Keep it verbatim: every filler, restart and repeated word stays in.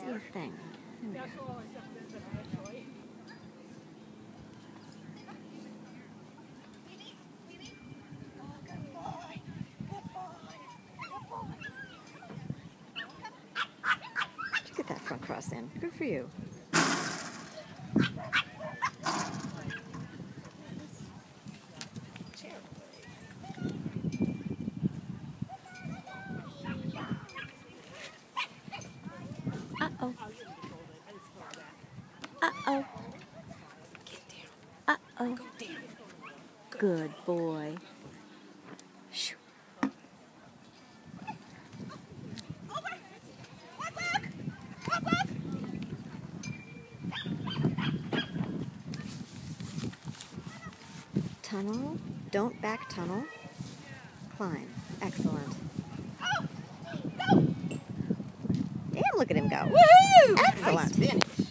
see a thing. In there. Did you get that front cross in? Good for you. Uh-oh. Uh-oh. Uh-oh. Good boy. Shoo. Tunnel. Don't back tunnel. Climb. Excellent. Damn, look at him go. Woohoo! Excellent. Nice finish.